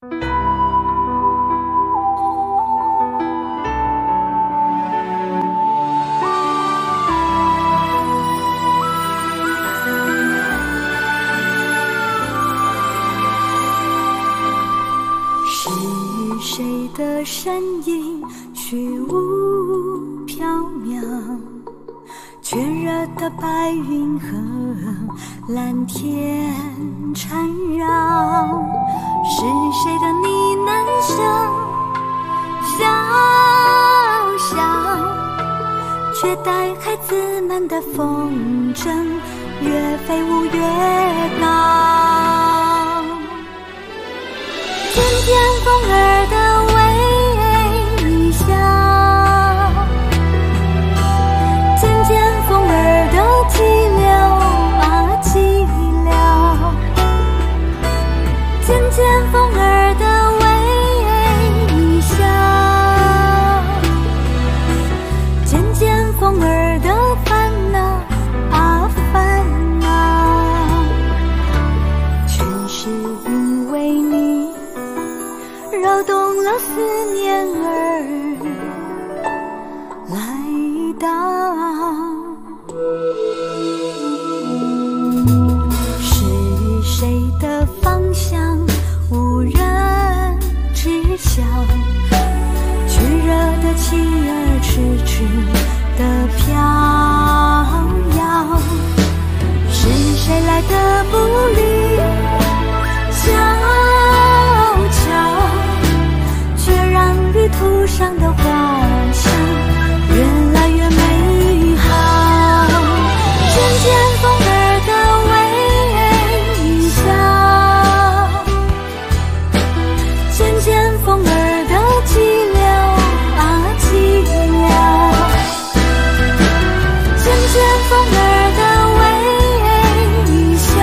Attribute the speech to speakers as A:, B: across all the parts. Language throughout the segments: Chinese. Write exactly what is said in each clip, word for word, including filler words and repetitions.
A: 是谁的身影虚无缥缈，炽热的白云和蓝天缠绕，是谁的呢喃声小小，却带孩子们的风筝越飞舞越高。渐渐风儿的微笑，渐渐风儿的寂寥啊寂寥，渐渐风儿的微笑，渐渐风儿的烦恼啊烦恼，全是因为你扰动了思念儿来到。是谁的方向无人知晓，炽热的气儿痴痴的飘摇，是谁来的不理悄悄，却让旅途上的花香越来越美好。渐渐风儿的微笑，渐渐风儿的寂寥啊寂寥，渐渐风儿的微笑，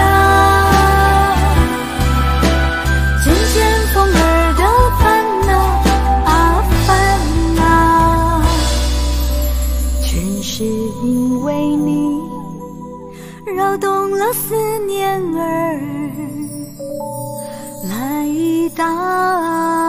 A: 渐渐风儿的烦恼啊烦恼，全是因为你扰动了思念儿来到。